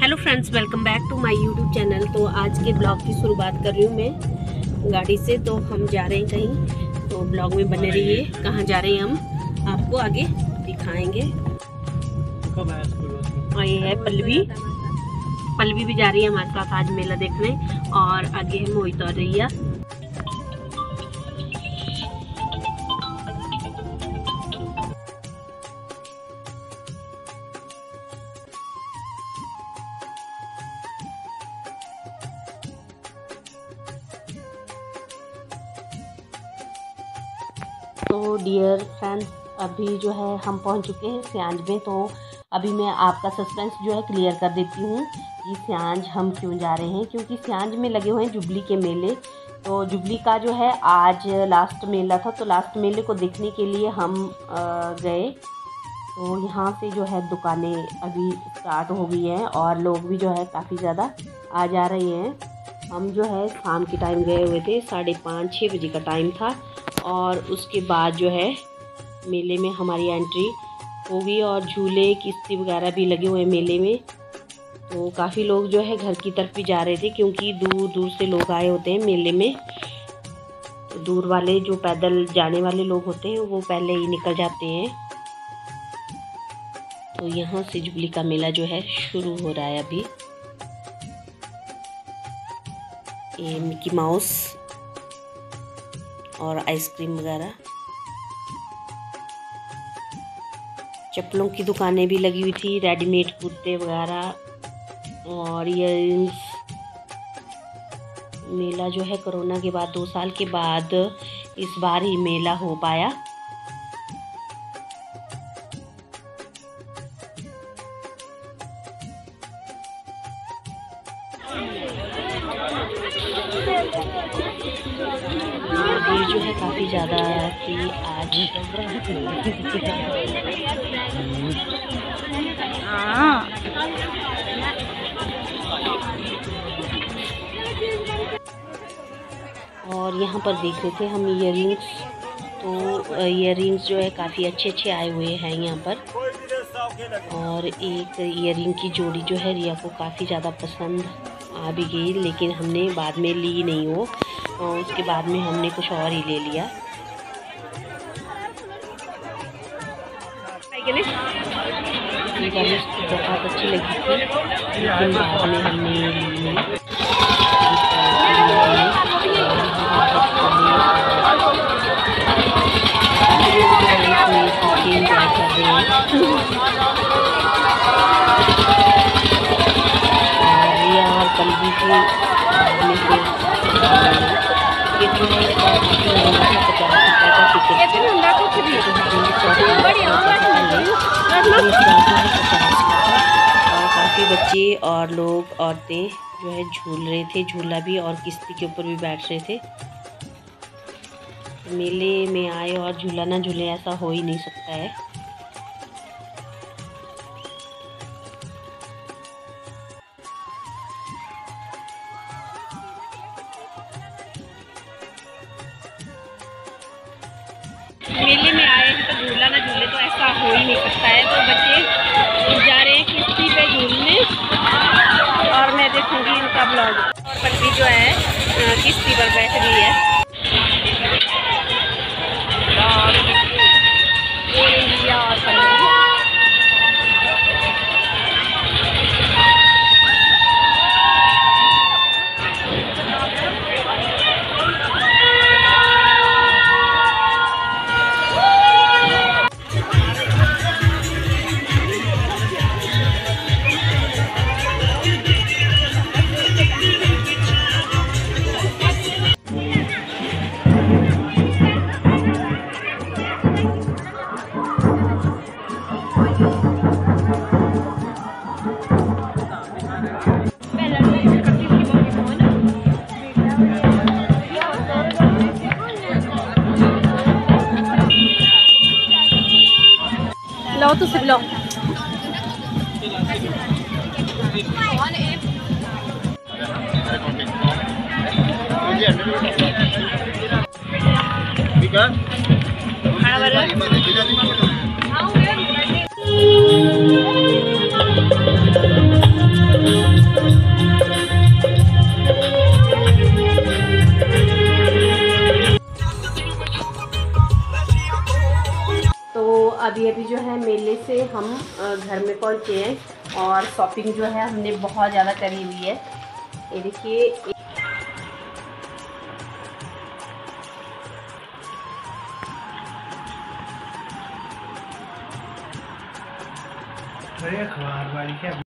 Hello friends, welcome back to my YouTube channel. तो आज के ब्लॉग की शुरुआत कर रही हूँ मैं गाड़ी से। तो हम जा रहे हैं कहीं, तो ब्लॉग में बने रहिए। कहाँ जा रहे हैं हम आपको आगे दिखाएंगे। और ये है पल्लवी भी जा रही है हमारे साथ आज मेला देखने। और आगे है मोहित और रिया। तो डियर फ्रेंड्स, अभी जो है हम पहुंच चुके हैं सियांज में। तो अभी मैं आपका सस्पेंस जो है क्लियर कर देती हूँ कि सियांज हम क्यों जा रहे हैं। क्योंकि सियांज में लगे हुए हैं जुबली के मेले। तो जुबली का जो है आज लास्ट मेला था, तो लास्ट मेले को देखने के लिए हम गए। तो यहाँ से जो है दुकानें अभी स्टार्ट हो गई हैं और लोग भी जो है काफ़ी ज़्यादा आ जा रहे हैं। हम जो है शाम के टाइम गए हुए थे, 5:30-6 बजे का टाइम था। और उसके बाद जो है मेले में हमारी एंट्री हो गई और झूले किश्ती वगैरह भी लगे हुए हैं मेले में। तो काफ़ी लोग जो है घर की तरफ भी जा रहे थे, क्योंकि दूर दूर से लोग आए होते हैं मेले में। तो दूर वाले जो पैदल जाने वाले लोग होते हैं वो पहले ही निकल जाते हैं। तो यहाँ से जुबली का मेला जो है शुरू हो रहा है अभी। ये मिकी माउस और आइसक्रीम वगैरह, चप्पलों की दुकानें भी लगी हुई थी, रेडीमेड कुर्ते वगैरह और ईयररिंग्स। मेला जो है कोरोना के बाद 2 साल के बाद इस बार ही मेला हो पाया। भीड़ जो है काफ़ी ज़्यादा थी आज। और यहाँ पर देख रहे थे हम ईयररिंग्स। तो ईयररिंग्स जो है काफ़ी अच्छे आए हुए हैं यहाँ पर। और एक ईयररिंग की जोड़ी जो है रिया को काफ़ी ज़्यादा पसंद आ भी गई, लेकिन हमने बाद में ली नहीं वो। और उसके बाद में हमने कुछ और ही ले लिया। बहुत अच्छी लगी थी, लेकिन बाद में हमने ली नहीं। पल्लवी और काफ़ी बच्चे और लोग औरतें जो है झूल रहे थे, झूला भी और किश्ती के ऊपर भी बैठ रहे थे। मेले में आए और झूला ना झूले, ऐसा हो ही नहीं सकता है। मेले में आए हैं तो झूला ना झूले, तो ऐसा हो ही नहीं सकता है। तो बच्चे जा रहे हैं किश्ती पे झूलने और मैं देखूंगी इनका ब्लॉग। और पल्लवी जो है किश्ती पर बैठ गई है। और पल्लवी लो तो सब लो। ठीक है। अभी अभी जो है मेले से हम घर में पहुँचे हैं और शॉपिंग जो है हमने बहुत ज़्यादा करी हुई है। ये देखिए, अखबार वाली है।